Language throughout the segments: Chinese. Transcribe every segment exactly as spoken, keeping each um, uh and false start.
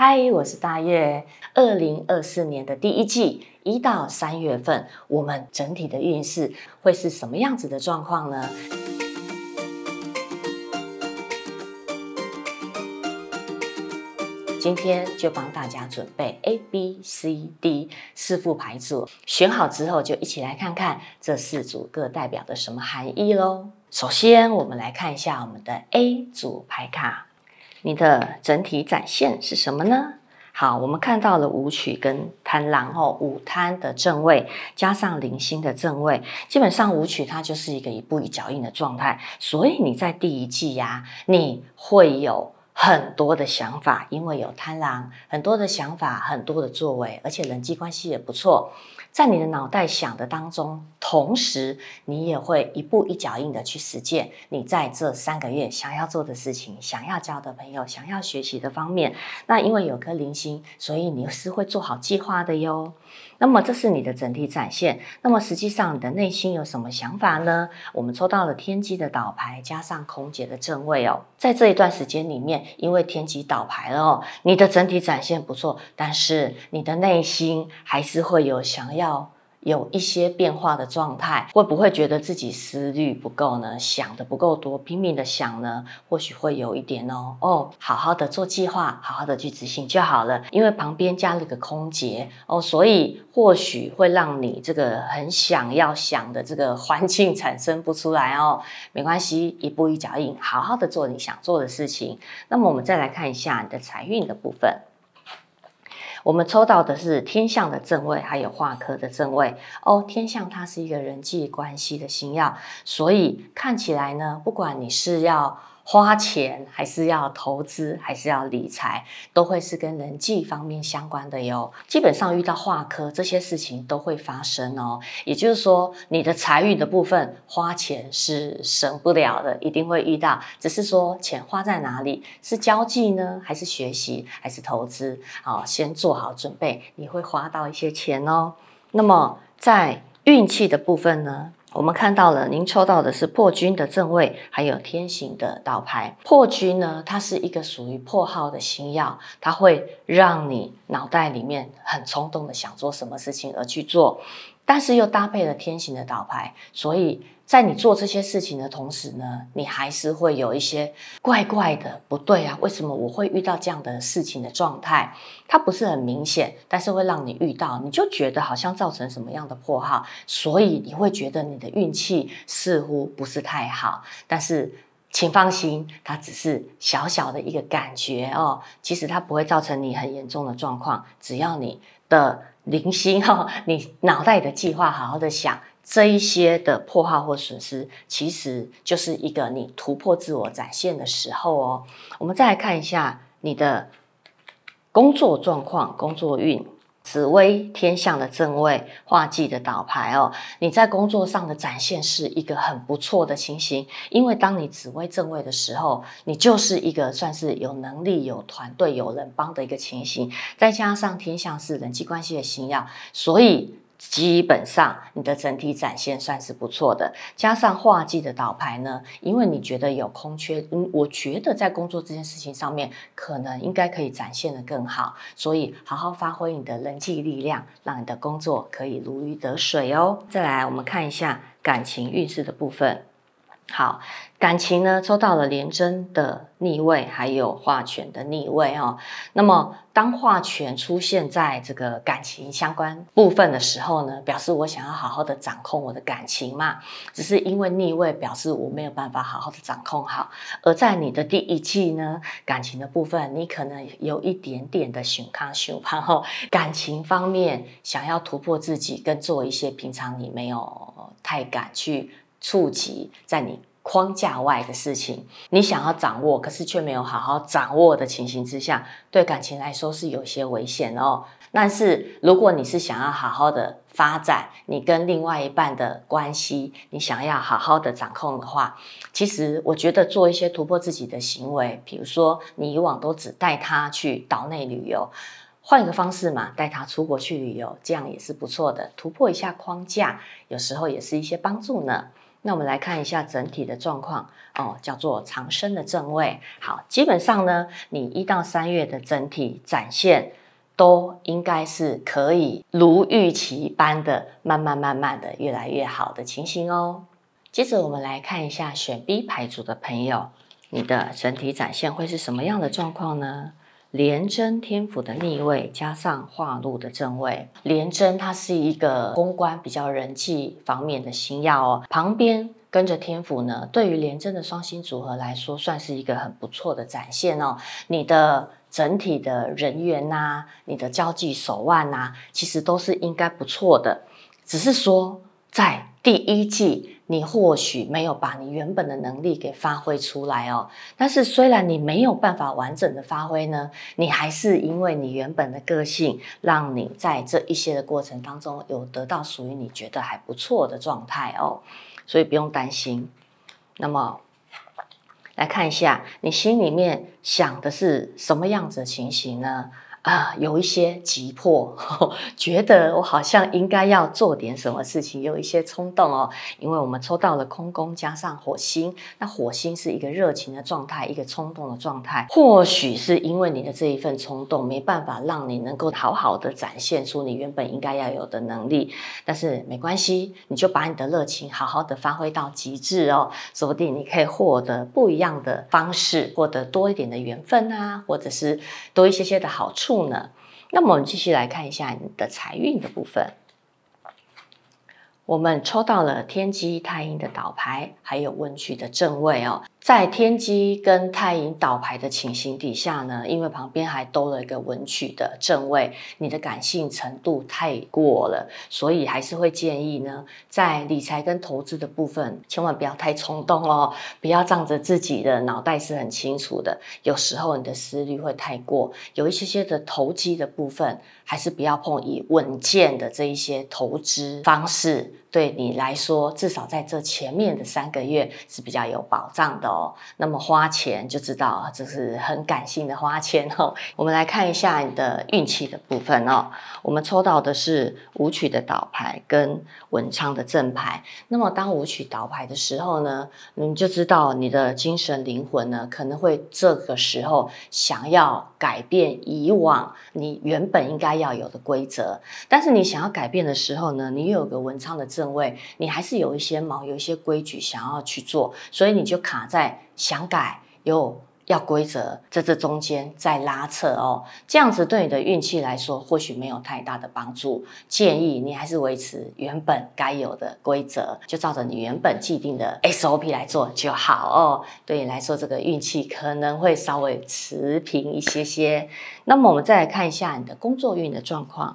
嗨，我是大月。二零二四年的第一季一到三月份，我们整体的运势会是什么样子的状况呢？今天就帮大家准备 A、B、C、D 四副牌组，选好之后就一起来看看这四组各代表的什么含义咯。首先，我们来看一下我们的 A 组牌卡。你的整体展现是什么呢？好，我们看到了武曲跟贪狼哦，武贪的正位加上零星的正位，基本上武曲它就是一个一步一脚印的状态，所以你在第一季呀、啊，你会有很多的想法，因为有贪狼，很多的想法，很多的作为，而且人际关系也不错。在你的脑袋想的当中，同时你也会一步一脚印的去实践你在这三个月想要做的事情，想要交的朋友，想要学习的方面。那因为有颗零星，所以你是会做好计划的哟。那么这是你的整体展现。那么实际上你的内心有什么想法呢？我们抽到了天机的倒牌加上空姐的正位哦。在这一段时间里面，因为天机倒牌了哦，你的整体展现不错，但是你的内心还是会有想要有一些变化的状态，会不会觉得自己思虑不够呢？想的不够多，拼命的想呢？或许会有一点哦。哦，好好的做计划，好好的去执行就好了。因为旁边加了个空劫哦，所以或许会让你这个很想要想的这个环境产生不出来哦。没关系，一步一脚印，好好的做你想做的事情。那么我们再来看一下你的财运的部分。我们抽到的是天象的正位，还有化科的正位哦。天象它是一个人际关系的星曜，所以看起来呢，不管你是要花钱，还是要投资，还是要理财，都会是跟人际方面相关的哟。基本上遇到化科这些事情都会发生哦。也就是说，你的财运的部分花钱是省不了的，一定会遇到。只是说钱花在哪里，是交际呢，还是学习，还是投资？好，先做好准备，你会花到一些钱哦。那么在运气的部分呢？我们看到了，您抽到的是破军的正位，还有天行的倒牌。破军呢，它是一个属于破耗的星曜，它会让你脑袋里面很冲动的想做什么事情而去做，但是又搭配了天行的倒牌，所以在你做这些事情的同时呢，你还是会有一些怪怪的，不对啊，为什么我会遇到这样的事情的状态？它不是很明显，但是会让你遇到，你就觉得好像造成什么样的破耗，所以你会觉得你的运气似乎不是太好。但是请放心，它只是小小的一个感觉哦，其实它不会造成你很严重的状况，只要你的零星哦，你脑袋的计划好好的想。这一些的破耗或损失，其实就是一个你突破自我展现的时候哦。我们再来看一下你的工作状况、工作运。紫微天象的正位，化忌的倒牌哦，你在工作上的展现是一个很不错的情形，因为当你紫微正位的时候，你就是一个算是有能力、有团队、有人帮的一个情形，再加上天象是人际关系的星曜，所以基本上你的整体展现算是不错的，加上化忌的倒牌呢，因为你觉得有空缺，嗯，我觉得在工作这件事情上面，可能应该可以展现得更好，所以好好发挥你的人际力量，让你的工作可以如鱼得水哦。再来，我们看一下感情运势的部分。好，感情呢抽到了廉贞的逆位，还有化权的逆位哦。那么当化权出现在这个感情相关部分的时候呢，表示我想要好好的掌控我的感情嘛。只是因为逆位表示我没有办法好好的掌控好。而在你的第一季呢，感情的部分你可能有一点点的熊康熊胖后，感情方面想要突破自己，跟做一些平常你没有太敢去触及在你框架外的事情，你想要掌握，可是却没有好好掌握的情形之下，对感情来说是有些危险哦。但是如果你是想要好好的发展你跟另外一半的关系，你想要好好的掌控的话，其实我觉得做一些突破自己的行为，比如说你以往都只带他去岛内旅游，换一个方式嘛，带他出国去旅游，这样也是不错的，突破一下框架，有时候也是一些帮助呢。 那我们来看一下整体的状况哦，叫做长生的正位。好，基本上呢，你一到三月的整体展现都应该是可以如预期般的，慢慢慢慢的越来越好的情形哦。接着我们来看一下选 B 牌组的朋友，你的整体展现会是什么样的状况呢？廉贞天府的逆位加上化禄的正位，廉贞它是一个公关比较人际方面的星曜哦，旁边跟着天府呢，对于廉贞的双星组合来说，算是一个很不错的展现哦。你的整体的人缘呐、啊，你的交际手腕呐、啊，其实都是应该不错的，只是说在第一季，你或许没有把你原本的能力给发挥出来哦。但是虽然你没有办法完整的发挥呢，你还是因为你原本的个性，让你在这一些的过程当中，有得到属于你觉得还不错的状态哦。所以不用担心。那么来看一下，你心里面想的是什么样子的情形呢？啊，有一些急迫，呵呵觉得我好像应该要做点什么事情，有一些冲动哦。因为我们抽到了空宫加上火星，那火星是一个热情的状态，一个冲动的状态。或许是因为你的这一份冲动，没办法让你能够好好的展现出你原本应该要有的能力，但是没关系，你就把你的热情好好的发挥到极致哦，说不定你可以获得不一样的方式，获得多一点的缘分啊，或者是多一些些的好处呢。那么我们继续来看一下你的财运的部分。我们抽到了天机太阴的倒牌，还有文曲的正位哦。在天机跟太阴倒牌的情形底下呢，因为旁边还多了一个文曲的正位，你的感性程度太过了，所以还是会建议呢，在理财跟投资的部分，千万不要太冲动哦，不要仗着自己的脑袋是很清楚的，有时候你的思虑会太过，有一些些的投机的部分，还是不要碰，以稳健的这一些投资方式，对你来说，至少在这前面的三个月是比较有保障的哦。那么花钱就知道这是很感性的花钱哦。我们来看一下你的运气的部分哦。我们抽到的是武曲的倒牌跟文昌的正牌。那么当武曲倒牌的时候呢，你就知道你的精神灵魂呢，可能会这个时候想要改变以往你原本应该要有的规则。但是你想要改变的时候呢，你又有个文昌的正位，你还是有一些毛，有一些规矩想要去做，所以你就卡在想改又要规则，在这中间再拉扯哦。这样子对你的运气来说，或许没有太大的帮助。建议你还是维持原本该有的规则，就照着你原本既定的 S O P 来做就好哦。对你来说，这个运气可能会稍微持平一些些。那么我们再来看一下你的工作运的状况。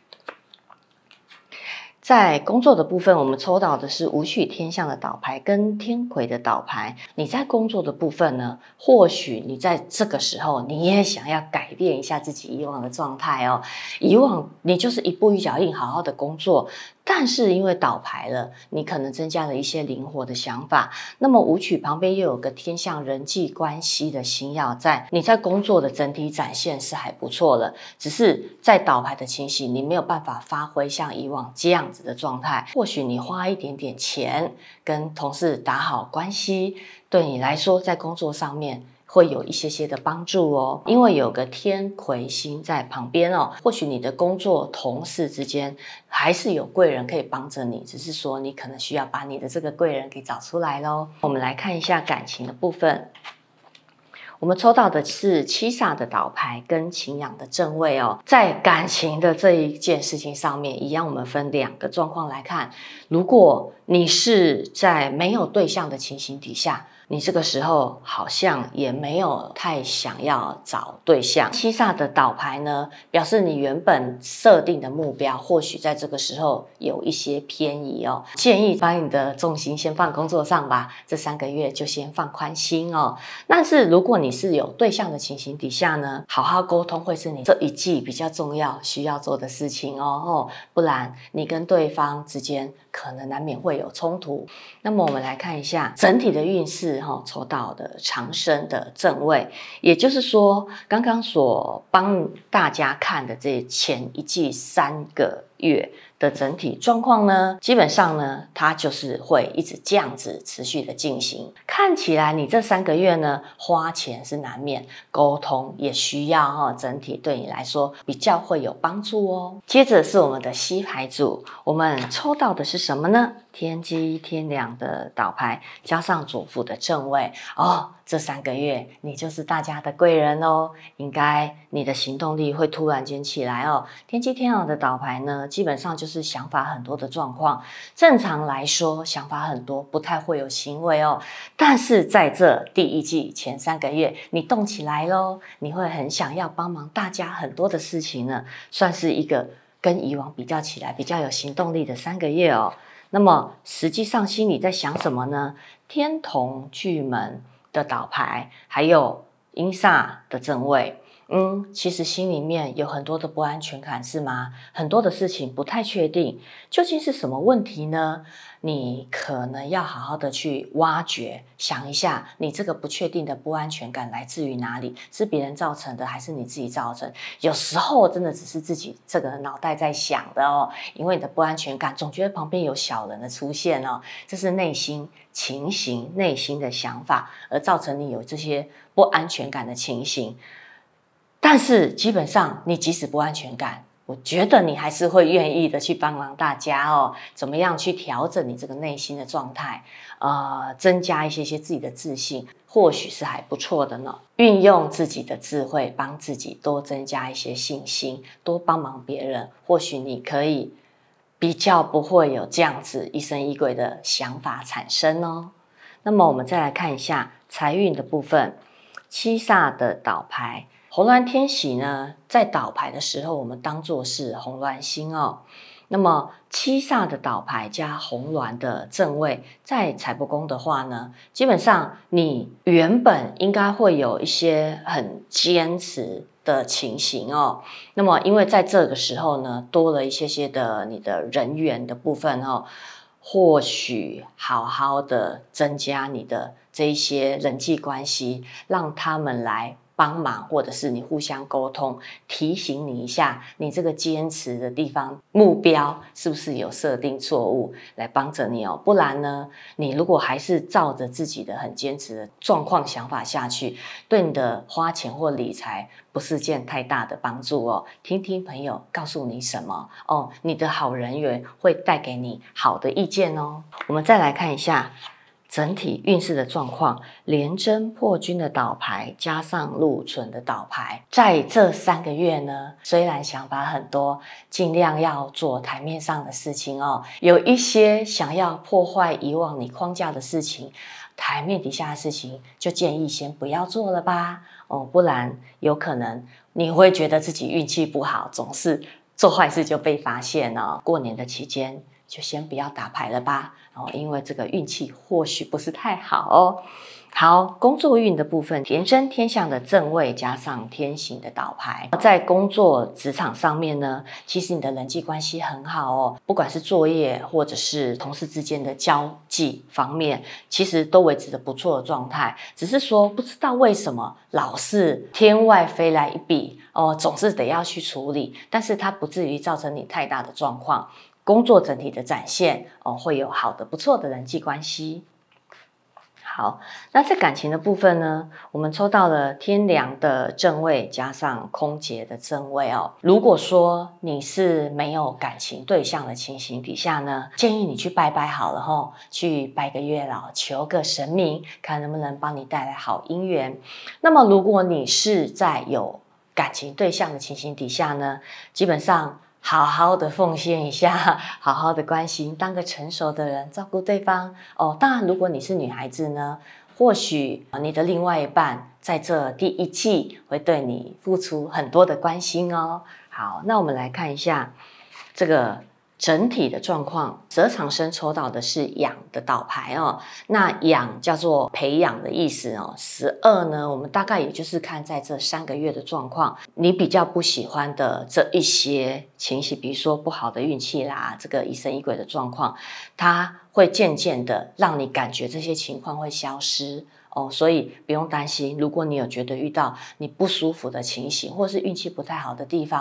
在工作的部分，我们抽到的是武曲天象的倒牌跟天魁的倒牌。你在工作的部分呢，或许你在这个时候你也想要改变一下自己以往的状态哦。以往你就是一步一脚印，好好的工作，但是因为倒牌了，你可能增加了一些灵活的想法。那么武曲旁边又有个天象人际关系的星曜在，你在工作的整体展现是还不错了，只是在倒牌的情形，你没有办法发挥像以往这样子的状态。或许你花一点点钱跟同事打好关系，对你来说在工作上面会有一些些的帮助哦。因为有个天魁星在旁边哦，或许你的工作同事之间还是有贵人可以帮着你，只是说你可能需要把你的这个贵人给找出来咯。我们来看一下感情的部分。我们抽到的是七煞的倒牌跟擎羊的正位哦。在感情的这一件事情上面，一样我们分两个状况来看。如果你是在没有对象的情形底下，你这个时候好像也没有太想要找对象。七煞的倒牌呢，表示你原本设定的目标，或许在这个时候有一些偏移哦。建议把你的重心先放工作上吧，这三个月就先放宽心哦。但是如果你是有对象的情形底下呢，好好沟通会是你这一季比较重要需要做的事情哦，哦不然你跟对方之间可能难免会有冲突。那么我们来看一下整体的运势哦，抽到的长生的正位，也就是说刚刚所帮大家看的这前一季三个月的整体状况呢，基本上呢，它就是会一直这样子持续的进行。看起来你这三个月呢，花钱是难免，沟通也需要哦，整体对你来说比较会有帮助哦。接着是我们的西牌组，我们抽到的是什么呢？天机天梁的倒牌，加上左辅的正位哦。这三个月你就是大家的贵人哦，应该你的行动力会突然间起来哦。天机天梁的倒牌呢，基本上就是想法很多的状况。正常来说，想法很多，不太会有行为哦。但是在这第一季前三个月，你动起来咯，你会很想要帮忙大家很多的事情呢，算是一个跟以往比较起来比较有行动力的三个月哦。那么实际上心里在想什么呢？天同巨门的倒牌，还有阴煞的正位，嗯，其实心里面有很多的不安全感，是吗？很多的事情不太确定，究竟是什么问题呢？你可能要好好的去挖掘，想一下，你这个不确定的不安全感来自于哪里？是别人造成的，还是你自己造成？有时候真的只是自己这个脑袋在想的哦，因为你的不安全感，总觉得旁边有小人的出现哦，这是内心情形、内心的想法，而造成你有这些不安全感的情形。但是基本上，你即使不安全感，我觉得你还是会愿意的去帮忙大家哦。怎么样去调整你这个内心的状态？呃，增加一些些自己的自信，或许是还不错的呢。运用自己的智慧，帮自己多增加一些信心，多帮忙别人，或许你可以比较不会有这样子疑神疑鬼的想法产生哦。那么我们再来看一下财运的部分，七煞的倒牌。红鸾天喜呢，在倒牌的时候，我们当作是红鸾星哦。那么七煞的倒牌加红鸾的正位，在财帛宫的话呢，基本上你原本应该会有一些很坚持的情形哦。那么因为在这个时候呢，多了一些些的你的人缘的部分哦，或许好好的增加你的这一些人际关系，让他们来帮忙，或者是你互相沟通，提醒你一下，你这个坚持的地方目标是不是有设定错误，来帮着你哦。不然呢，你如果还是照着自己的很坚持的状况想法下去，对你的花钱或理财不是件太大的帮助哦。听听朋友告诉你什么哦，你的好人缘会带给你好的意见哦。我们再来看一下整体运势的状况，廉贞破军的倒牌加上禄存的倒牌，在这三个月呢，虽然想法很多，尽量要做台面上的事情哦。有一些想要破坏以往你框架的事情，台面底下的事情，就建议先不要做了吧哦，不然有可能你会觉得自己运气不好，总是做坏事就被发现哦。过年的期间，就先不要打牌了吧，哦，因为这个运气或许不是太好哦。好，工作运的部分，廉贞天相的正位加上天刑的倒牌，在工作职场上面呢，其实你的人际关系很好哦，不管是作业或者是同事之间的交际方面，其实都维持着不错的状态。只是说不知道为什么老是天外飞来一笔哦，总是得要去处理，但是它不至于造成你太大的状况。工作整体的展现哦，会有好的不错的人际关系。好，那在感情的部分呢，我们抽到了天梁的正位加上空劫的正位哦。如果说你是没有感情对象的情形底下呢，建议你去拜拜好了吼，去拜个月老，求个神明，看能不能帮你带来好姻缘。那么如果你是在有感情对象的情形底下呢，基本上好好的奉献一下，好好的关心，当个成熟的人，照顾对方哦。当然，如果你是女孩子呢，或许你的另外一半在这第一季会对你付出很多的关心哦。好，那我们来看一下这个整体的状况，十二长生抽到的是养的倒牌哦。那养叫做培养的意思哦。十二呢，我们大概也就是看在这三个月的状况，你比较不喜欢的这一些情形，比如说不好的运气啦，这个疑神疑鬼的状况，它会渐渐的让你感觉这些情况会消失哦，所以不用担心。如果你有觉得遇到你不舒服的情形，或是运气不太好的地方，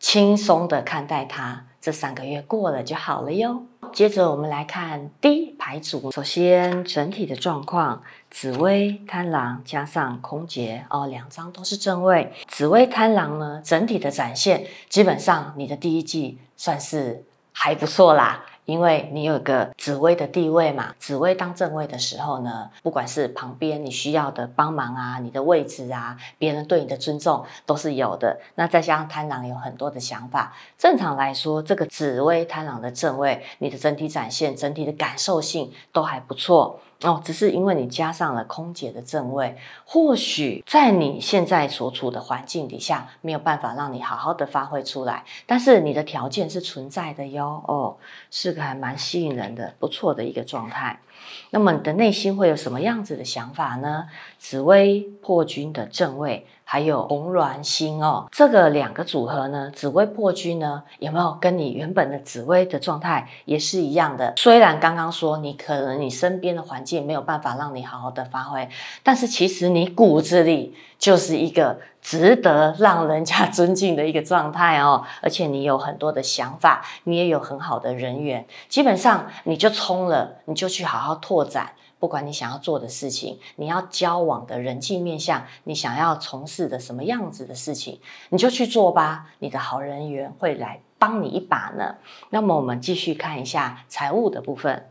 轻松的看待它，这三个月过了就好了哟。接着我们来看 D 牌组，首先整体的状况，紫微贪狼加上空劫哦，两张都是正位。紫微贪狼呢，整体的展现，基本上你的第一季算是还不错啦。因为你有个紫微的地位嘛，紫微当正位的时候呢，不管是旁边你需要的帮忙啊，你的位置啊，别人对你的尊重都是有的。那再加上贪狼有很多的想法，正常来说，这个紫微贪狼的正位，你的整体展现、整体的感受性都还不错。哦，只是因为你加上了空劫的正位，或许在你现在所处的环境底下，没有办法让你好好的发挥出来，但是你的条件是存在的哟。哦，是个还蛮吸引人的、不错的一个状态。那么你的内心会有什么样子的想法呢？紫微破军的正位，还有红鸾星哦，这个两个组合呢，紫微破军呢，有没有跟你原本的紫微的状态也是一样的？虽然刚刚说你可能你身边的环境没有办法让你好好的发挥，但是其实你骨子里就是一个值得让人家尊敬的一个状态哦，而且你有很多的想法，你也有很好的人缘，基本上你就冲了，你就去好好拓展。不管你想要做的事情，你要交往的人际面向，你想要从事的什么样子的事情，你就去做吧。你的好人缘会来帮你一把呢。那么我们继续看一下财务的部分。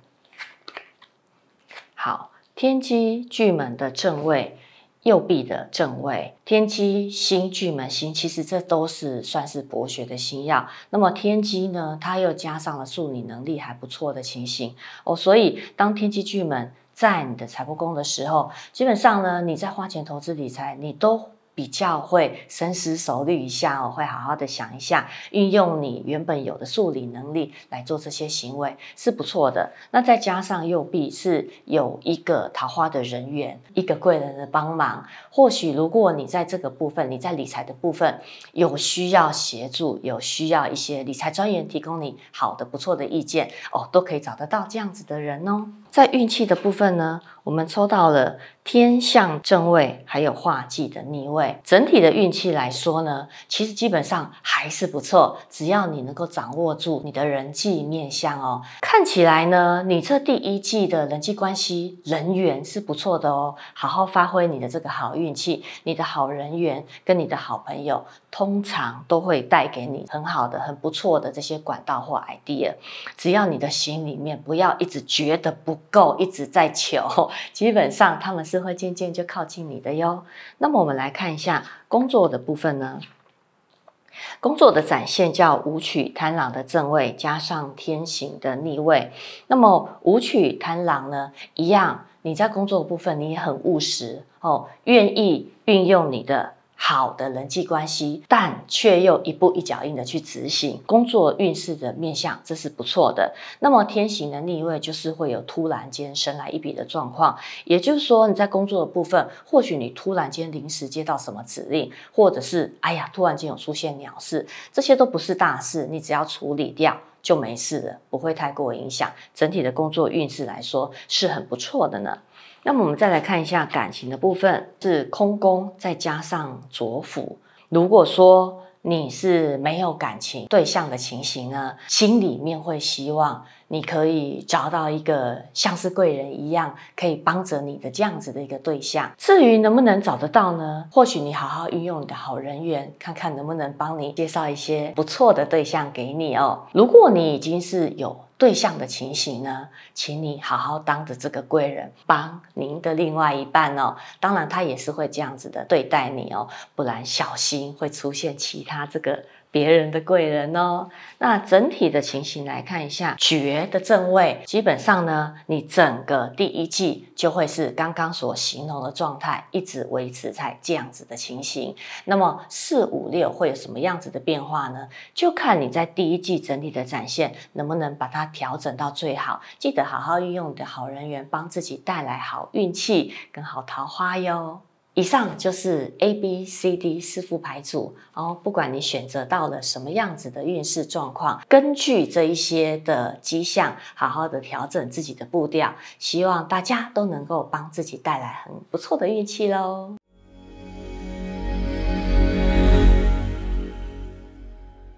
好，天机巨门的正位。右臂的正位，天机星、巨门星，其实这都是算是博学的星曜。那么天机呢，它又加上了数理能力还不错的情形哦，所以当天机巨门在你的财帛宫的时候，基本上呢，你在花钱投资理财，你都比较会深思熟虑一下哦，会好好的想一下，运用你原本有的数理能力来做这些行为是不错的。那再加上右臂是有一个桃花的人缘，一个贵人的帮忙，或许如果你在这个部分，你在理财的部分有需要协助，有需要一些理财专员提供你好的不错的意见哦，都可以找得到这样子的人哦。在运气的部分呢，我们抽到了天相正位，还有化忌的逆位。整体的运气来说呢，其实基本上还是不错，只要你能够掌握住你的人际面向哦。看起来呢，你这第一季的人际关系人缘是不错的哦，好好发挥你的这个好运气，你的好人缘跟你的好朋友，通常都会带给你很好的、很不错的这些管道或 idea。只要你的心里面不要一直觉得不够，一直在求，基本上他们是会渐渐就靠近你的哟。那么我们来看一下工作的部分呢，工作的展现叫武曲贪狼的正位加上天刑的逆位。那么武曲贪狼呢，一样，你在工作的部分你也很务实哦，愿意运用你的好的人际关系，但却又一步一脚印的去执行工作运势的面向，这是不错的。那么天刑的逆位就是会有突然间生来一笔的状况，也就是说你在工作的部分，或许你突然间临时接到什么指令，或者是哎呀突然间有出现鸟事，这些都不是大事，你只要处理掉就没事了，不会太过影响整体的工作运势来说是很不错的呢。那么我们再来看一下感情的部分，是空宫再加上左辅。如果说你是没有感情对象的情形呢，心里面会希望你可以找到一个像是贵人一样可以帮着你的这样子的一个对象。至于能不能找得到呢，或许你好好运用你的好人缘，看看能不能帮你介绍一些不错的对象给你哦。如果你已经是有对象的情形呢，请你好好当着这个贵人帮您的另外一半哦，当然他也是会这样子的对待你哦，不然小心会出现其他这个别人的贵人哦。那整体的情形来看一下，绝的正位，基本上呢，你整个第一季就会是刚刚所形容的状态，一直维持在这样子的情形。那么四五六会有什么样子的变化呢？就看你在第一季整体的展现能不能把它调整到最好。记得好好运用你的好人缘，帮自己带来好运气跟好桃花哟。以上就是 A B C D 四副牌组哦，不管你选择到了什么样子的运势状况，根据这一些的迹象，好好的调整自己的步调，希望大家都能够帮自己带来很不错的运气咯。